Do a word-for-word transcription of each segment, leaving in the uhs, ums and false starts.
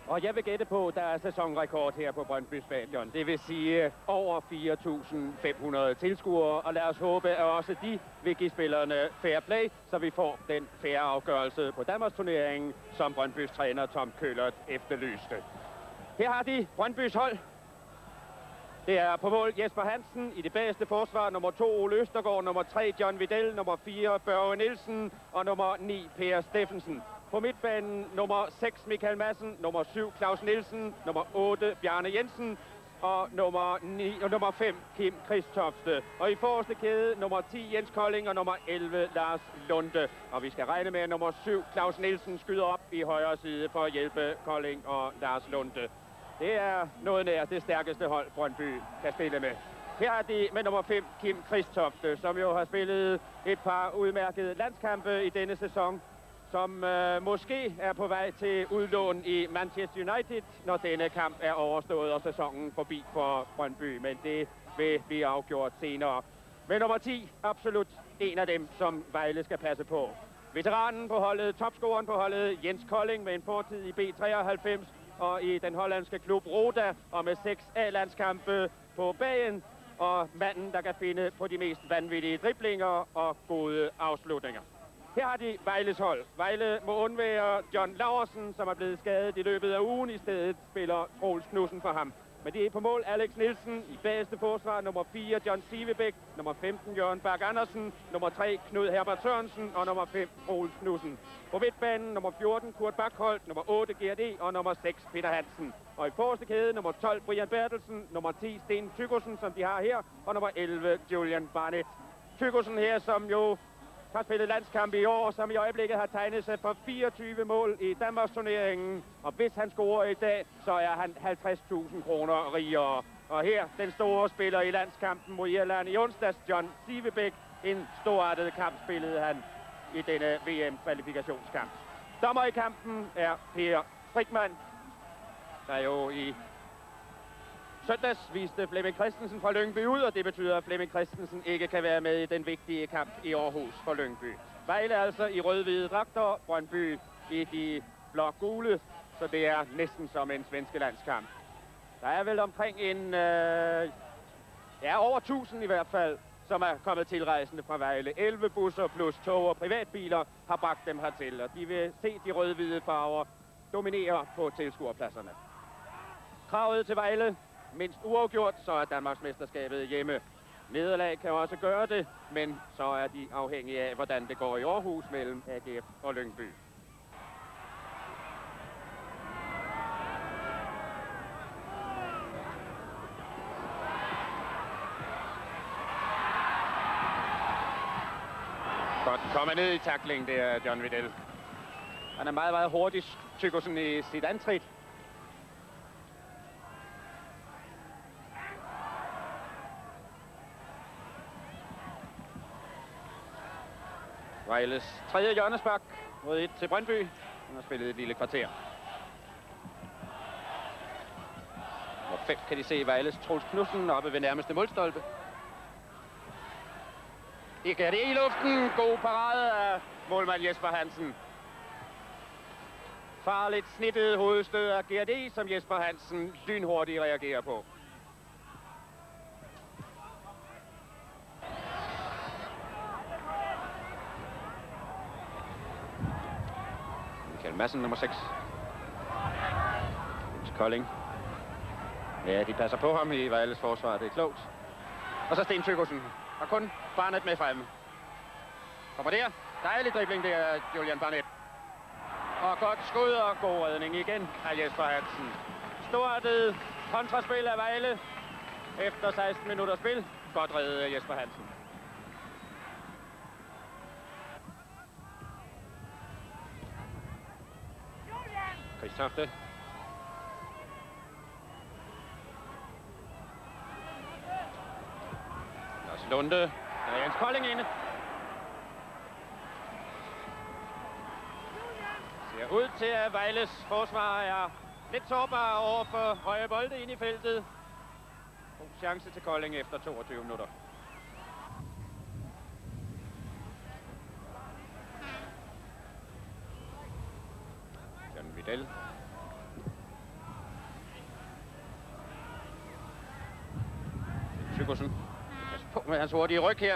Og jeg vil gætte på, at der er sæsonrekord her på Brøndby Stadion. Det vil sige over fire tusind fem hundrede tilskuere, og lad os håbe, at også de vil give spillerne fair play, så vi får den fair afgørelse på Danmarks turneringen, som Brøndbys træner Tom Køllert efterlyste. Her har de Brøndbys hold. Det er på mål Jesper Hansen i det bedste forsvar, nummer to Ole Østergaard, nummer tre John Videl, nummer fire Børge Nielsen og nummer ni Per Steffensen. På midtbanen nummer seks Michael Madsen, nummer syv Claus Nielsen, nummer otte Bjarne Jensen og nummer, ni, og nummer fem Kim Kristofte. Og i forreste kæde nummer ti Jens Kolding og nummer elleve Lars Lunde. Og vi skal regne med, at nummer syv Claus Nielsen skyder op i højre side for at hjælpe Kolding og Lars Lunde. Det er noget nær det stærkeste hold, Brøndby kan spille med. Her er de med nummer fem Kim Kristofte, som jo har spillet et par udmærkede landskampe i denne sæson, som øh, måske er på vej til udlån i Manchester United, når denne kamp er overstået og sæsonen forbi for Brøndby. Men det vil blive afgjort senere. Med nummer ti, absolut en af dem, som Vejle skal passe på. Veteranen på holdet, topscoreren på holdet, Jens Kolding med en fortid i B treoghalvfems og i den hollandske klub Roda, og med seks A-landskampe på bagen, og manden, der kan finde på de mest vanvittige driblinger og gode afslutninger. Her har de Vejles hold. Vejle må undvære John Laursen, som er blevet skadet i løbet af ugen. I stedet spiller Troels Knudsen for ham. Men det er på mål Alex Nielsen, i bedste forsvar nummer fire John Sivebæk, nummer femten Jørgen Berg Andersen, nummer tre Knud Herbert Sørensen og nummer fem Troels Knudsen. På midtbanen nummer fjorten Kurt Bakholdt, nummer otte Gert E og nummer seks Peter Hansen. Og i forreste kæde nummer tolv Brian Bertelsen, nummer ti Sten Tygosen, som de har her, og nummer elleve Julian Barnett. Tygosen her, som jo har spillet landskamp i år, som i øjeblikket har tegnet sig for fireogtyve mål i Danmarks turneringen. Og hvis han scorer i dag, så er han halvtreds tusind kroner rigere. Og her, den store spiller i landskampen mod Irland i onsdags, John Sivebæk. En storartet kamp spillede han i denne V M-kvalifikationskamp. Dommer i kampen er Per Frikman, der jo i søndags viste Flemming Christensen fra Lyngby ud, og det betyder, at Flemming Christensen ikke kan være med i den vigtige kamp i Aarhus for Lyngby. Vejle altså i rød-hvide dragter, Brøndby i de blå-gule, så det er næsten som en svenske landskamp. Der er vel omkring en, øh, ja, over tusind i hvert fald, som er kommet tilrejsende fra Vejle. elleve busser plus tog og privatbiler har bragt dem hertil, og de vil se de rød-hvide farver dominere på tilskuerpladserne. Kravet til Vejle: mindst uafgjort, så er Danmarksmesterskabet hjemme. Nederlag kan også gøre det, men så er de afhængige af, hvordan det går i Aarhus mellem A G F og Lyngby. Godt kommer ned i tackling, det er John Videl. Han er meget, meget hurtig, Tygosen, i sit antrit. Vejles tredje hjørnespark mod et til Brøndby. Han har spillet et lille kvarter. Og fem kan de se Vejles Troels Knudsen oppe ved nærmeste målstolpe. Ikke er det i luften. God parade af målmand Jesper Hansen. Farligt snittet hovedstød af Gert E, som Jesper Hansen lynhurtigt reagerer på. Michael Madsen, nummer seks. Kolding. Ja, de passer på ham i Vejles forsvar, det er klogt. Og så Sten Tygosen. Og kun Barnett med fremme. Kommer der. Dejlig dribling, det er Julian Barnett. Og godt skud og god redning igen af Jesper Hansen. Storartet kontraspil af Vejle efter seksten minutter spil. Godt reddet af Jesper Hansen. Kristofte. Lars Lunde. Der er Jens Kolding inde. Ser ud til, at Vejles forsvar er lidt sårbar over for høje bolde ind i feltet. God chance til Kolding efter toogtyve minutter. John Videl. Tychusen. Pas på med hans hurtige ryg her.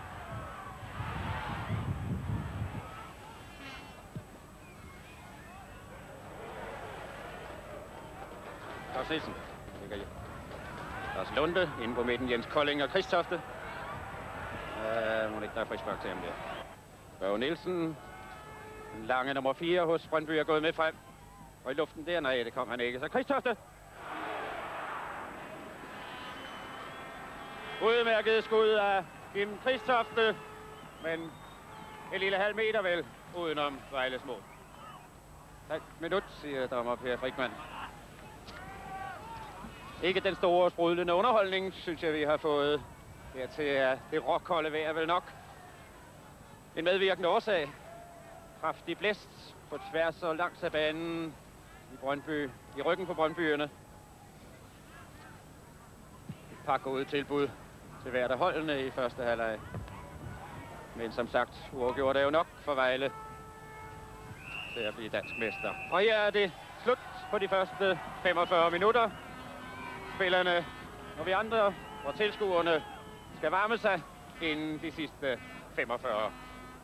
Lars Nielsen. Lars Lunde inde på midten. Jens Kolding og Kristofte. Uh, må ikke der er frispark til ham der. Børge Nielsen. Lange nummer fire hos Brøndby er gået med frem. Og i luften der, nej, det kom han ikke. Så Kristofte. Udmærket skud af Kim Kristofte. Men en lille halv meter vel udenom Vejles mål. Tak minut, siger dommer Per Frikman. Ikke den store sprudlende underholdning, synes jeg, vi har fået her til at det rockholde vejr vel nok. En medvirkende årsag. Kraftig blæst på tværs og langs af banen i Brøndby, i ryggen på Brøndbyerne. Et par gode tilbud til hvert af holdene i første halvleg. Men som sagt, uafgjort er jo nok for Vejle til at blive dansk mester. Og her er det slut på de første femogfyrre minutter. Spillerne og vi andre og tilskuerne skal varme sig inden de sidste femogfyrre.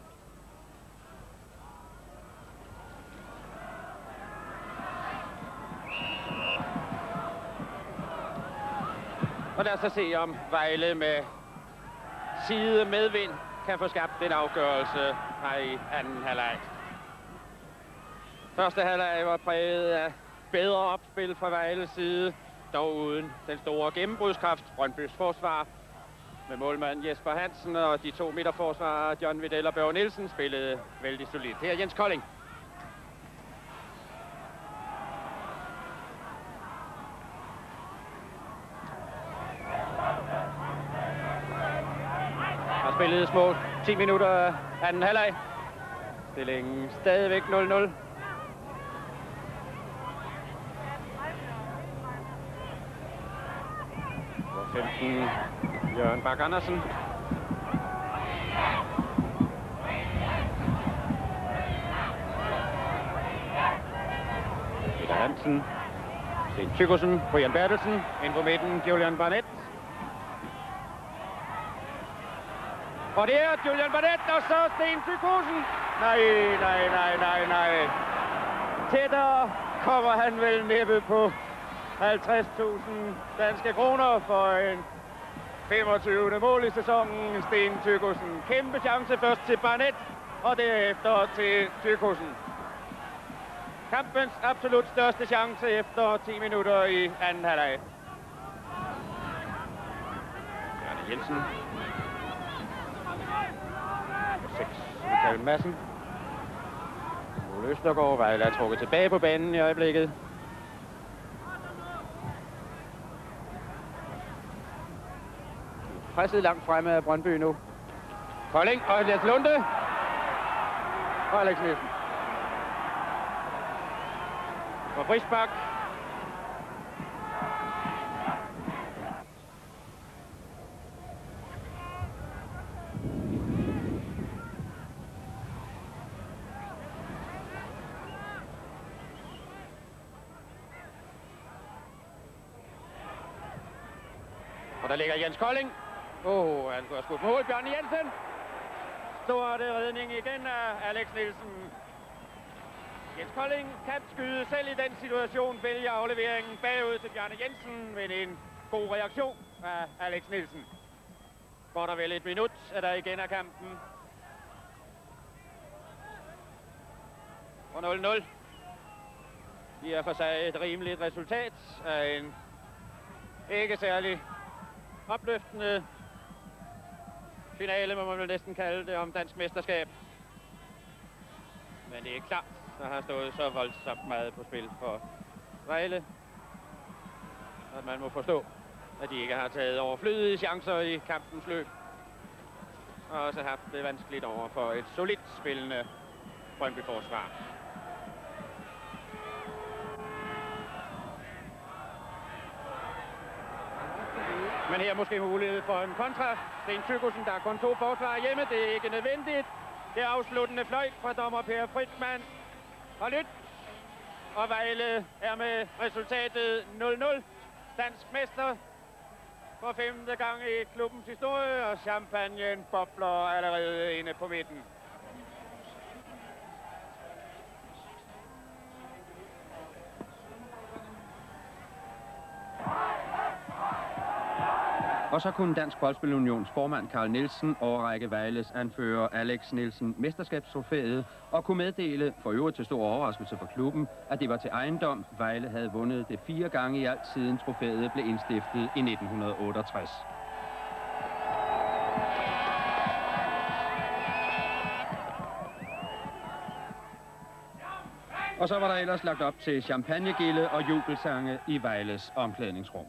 Og lad os så se, om Vejle med side medvind kan få skabt en afgørelse her i anden halvleg. Første halvleg var præget af bedre opspil fra Vejles side, dog uden den store gennembrudskraft. Brøndbys forsvar med målmand Jesper Hansen og de to midterforsvarer John Videl og Børge Nielsen spillede vældig solidt. Her er Jens Kolding. Har spillet små ti minutter af anden halvleg. Stillingen stadigvæk nul nul. femten Jørgen Bak Andersen. Peter Hansen. Sten Tychusen. Brian Bertelsen. Ind på midten Julian Barnett. Og det er Julian Barnett og så Sten Tychusen. Nej, nej, nej, nej, nej. Tættere kommer han vel næppe på halvtreds tusind danske kroner for en femogtyvende mål i sæsonen. Sten Tychusen. Kæmpe chance først til Barnett og derefter til Tychusen. Kampens absolut største chance efter ti minutter i anden halvleg. Bjarne Jensen. seks Michael Madsen. Ole Østergaard. Vejle er trukket tilbage på banen i øjeblikket. Presset langt fremme af Brøndby nu. Kolding og Elias Lunde. Og Alex Nielsen. Og frispark. Og der ligger Jens Kolding. Åh, oh, han går skudt på hovedet. Bjarne Jensen. Stor redning igen af Alex Nielsen. Jens Kolding kan skyde selv i den situation. Vælger afleveringen bagud til Bjarne Jensen. Men en god reaktion af Alex Nielsen. Går der vel et minut, er der igen af kampen. Og nul nul. De er for sig et rimeligt resultat af en ikke særlig opløftende finale, må man vel næsten kalde det, om dansk mesterskab. Men det er klart, der har stået så voldsomt meget på spil for Vejle, at man må forstå, at de ikke har taget overflødige chancer i kampens løb. Og også haft det vanskeligt over for et solidt spillende Brøndby-forsvar. Men her er måske mulighed for en kontra. Sten Tychusen, der er kun to forsvarer hjemme. Det er ikke nødvendigt. Det er afsluttende fløjt fra dommer Per Frikman. Og lyt. Og Vejle er med resultatet nul nul. Dansk mester. for femte gang i klubbens historie, og champagnen bobler allerede inde på midten. Og så kunne Dansk Boldspil Unions formand Carl Nielsen overrække Vejles anfører Alex Nielsen mesterskabstrofæet og kunne meddele, for øvrigt til stor overraskelse for klubben, at det var til ejendom. Vejle havde vundet det fire gange i alt siden trofæet blev indstiftet i nitten otteogtres. Og så var der ellers lagt op til champagnegilde og jubelsange i Vejles omklædningsrum.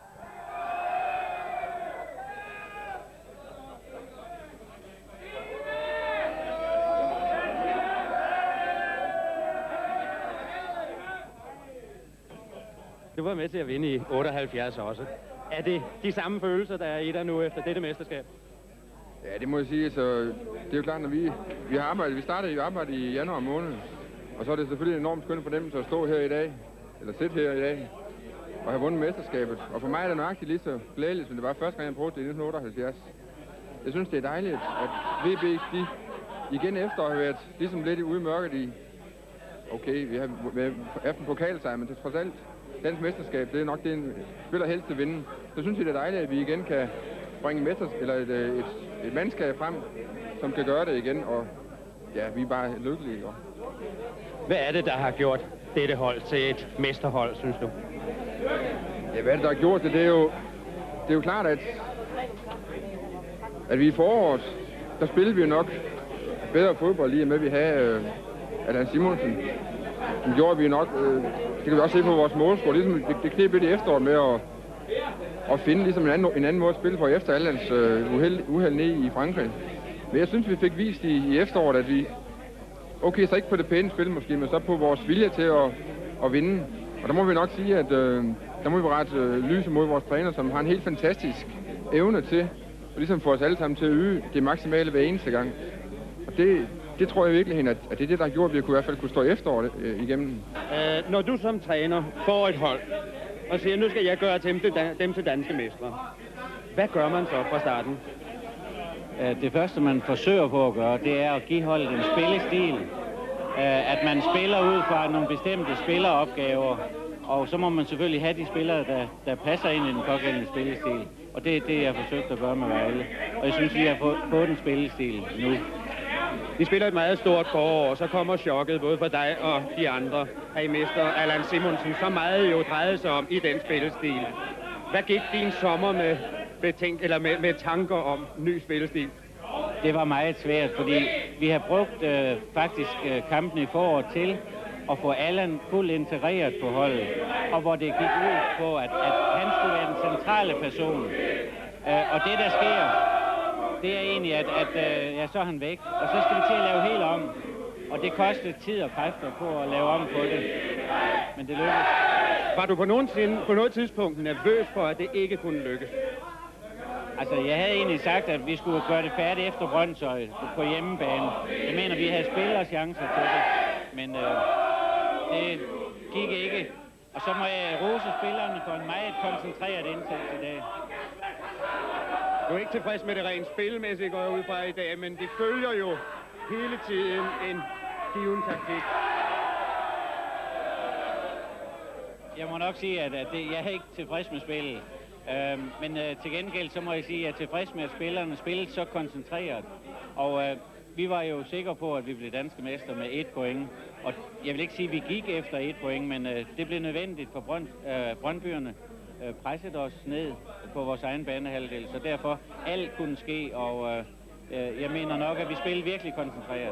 Du var med til at vinde i otteoghalvfjerds også. Er det de samme følelser, der er i dig nu efter dette mesterskab? Ja, det må jeg sige. Så det er jo klart, når vi, vi har arbejdet, vi startede jo arbejde i januar måned, og så er det selvfølgelig en enormt skøn fornemmelse at stå her i dag, eller sidde her i dag, og have vundet mesterskabet. Og for mig er det nøjagtigt lige så glædeligt, som det var første gang, jeg prøvede det i nitten otteoghalvfjerds. Jeg synes, det er dejligt, at V B de igen efter har været ligesom lidt ude i mørket i, okay, vi har efter en pokalsejr, men det er trods alt dansk mesterskab, det er nok det, en spiller helst til vinde. Så synes jeg, det er dejligt, at vi igen kan bringe mesters, eller et, et, et mandskab frem, som kan gøre det igen, og ja, vi er bare lykkelige. Hvad er det, der har gjort dette hold til et mesterhold, synes du? Ja, hvad er det, der har gjort det? Det er jo, det er jo klart, at, at vi i foråret, der spillede vi jo nok bedre fodbold lige med, at vi havde øh, Allan Simonsen. Den gjorde vi nok, øh, det kan vi også se på vores målscore, ligesom det, det kneb lidt i efteråret med at, at finde ligesom en anden, en anden måde at spille på efter Allans øh, uheld, uheld ned i Frankrig. Men jeg synes, vi fik vist i, i efteråret, at vi, okay, så ikke på det pæne spil måske, men så på vores vilje til at, at vinde. Og der må vi nok sige, at øh, der må vi rette øh, lyse mod vores træner, som har en helt fantastisk evne til at ligesom få os alle sammen til at yde det maksimale hver eneste gang. Og det, det tror jeg virkelig, at, at det er det, der har gjort, at vi kunne i hvert fald kunne stå efteråret øh, igennem. Øh, når du som træner får et hold, og siger, nu skal jeg gøre dem til, dem til danske mestre, hvad gør man så fra starten? Det første, man forsøger på at gøre, det er at give holdet en spillestil. At man spiller ud fra nogle bestemte spilleropgaver, og så må man selvfølgelig have de spillere, der, der passer ind i den pågældende spillestil. Og det er det, jeg har forsøgt at gøre med Vejle. Og jeg synes, vi har fået, fået en spillestil nu. Vi spiller et meget stort forår, og så kommer chokket både for dig og de andre, at I mister Allan Simonsen, så meget jo drejede sig om i den spillestil. Hvad gik din sommer med, betænk, eller med, med tanker om ny spillestil? Det var meget svært, fordi vi har brugt øh, faktisk øh, kampen i foråret til at få Allan fuldt integreret på holdet, og hvor det gik ud på, at, at han skulle være den centrale person. Øh, og det, der sker, det er egentlig, at, at øh, ja, så er han væk, og så skal vi til at lave helt om. Og det koster tid og kræfter på at lave om på det, men det lykkedes. Var du på, nogensinde, på noget tidspunkt nervøs for, at det ikke kunne lykkes? Altså, jeg havde egentlig sagt, at vi skulle gøre det færdigt efter Brøndshøj på hjemmebane. Jeg mener, vi havde spillet chancer til det, men øh, det gik ikke. Og så må jeg rose spillerne for en meget koncentreret indsats i dag. Du er ikke tilfreds med det rent spilmæssigt, går jeg ud fra i dag, men de følger jo hele tiden en given taktik. Jeg må nok sige, at, at det, jeg er ikke tilfreds med spillet. Øh, men øh, til gengæld så må jeg sige, at jeg er tilfreds med, at spillerne spillede så koncentreret. Og øh, vi var jo sikre på, at vi blev danske mester med et point. Og jeg vil ikke sige, at vi gik efter et point, men øh, det blev nødvendigt for Brønd, øh, Brøndbyerne. Øh, presset os ned på vores egen banehalvdel, så derfor alt kunne ske, og øh, øh, jeg mener nok, at vi spillede virkelig koncentreret.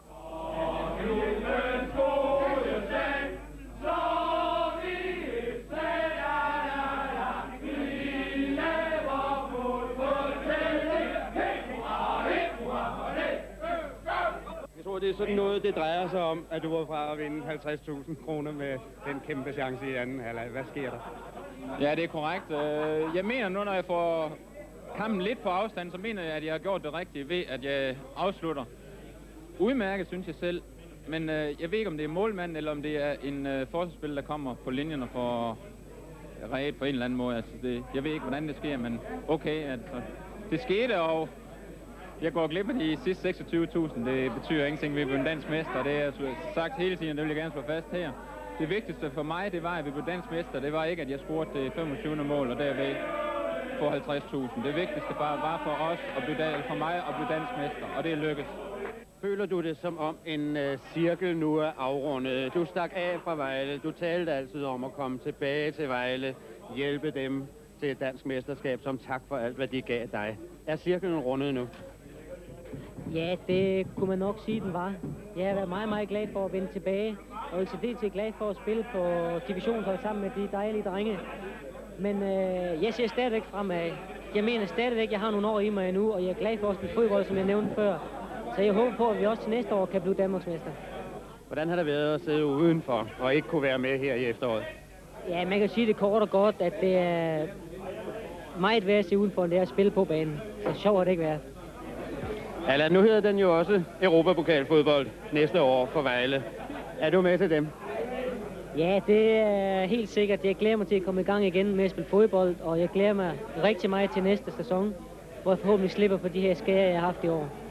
Jeg tror, det er sådan noget, det drejer sig om, at du var fra at vinde halvtreds tusind kroner med den kæmpe chance i anden halvleg. Hvad sker der? Ja, det er korrekt. Jeg mener nu, når jeg får kampen lidt på afstand, så mener jeg, at jeg har gjort det rigtige ved, at jeg afslutter. Udmærket, synes jeg selv. Men jeg ved ikke, om det er målmanden, eller om det er en forsvarsspiller, der kommer på linjerne for reelt på en eller anden måde. Altså, det, jeg ved ikke, hvordan det sker, men okay, altså, det skete, og jeg går glip af de sidste seksogtyve tusind. Det betyder ingenting, vi er blevet dansk mester. Det har jeg sagt hele tiden, og det vil jeg gerne slå fast her. Det vigtigste for mig, det var, at vi blev dansk mester. Det var ikke, at jeg scorede det femogtyvende mål, og derved få halvtreds tusind. Det vigtigste bare var for os, at blive, for mig, at blive dansk mester, og det er lykkedes. Føler du det som om en uh, cirkel nu er afrundet? Du stak af fra Vejle. Du talte altid om at komme tilbage til Vejle, hjælpe dem til et dansk mesterskab som tak for alt, hvad de gav dig. Er cirklen rundet nu? Ja, det kunne man nok sige, den var. Jeg har været meget, meget glad for at vende tilbage, og til det glad for at spille på divisionshold sammen med de dejlige drenge. Men øh, jeg ser stadigvæk fremad. Jeg mener stadigvæk, at jeg har nogle år i mig endnu, og jeg er glad for at spille fodbold, som jeg nævnte før. Så jeg håber på, at vi også til næste år kan blive Danmarksmester. Hvordan har det været at sidde udenfor og ikke kunne være med her i efteråret? Ja, man kan sige det kort og godt, at det er meget værd at se udenfor, end det er at spille på banen. Så sjovt har det ikke været. Allan, nu hedder den jo også Europapokalfodbold næste år for Vejle. Er du med til dem? Ja, det er helt sikkert. Jeg glæder mig til at komme i gang igen med at spille fodbold, og jeg glæder mig rigtig meget til næste sæson, hvor jeg forhåbentlig slipper for de her skader, jeg har haft i år.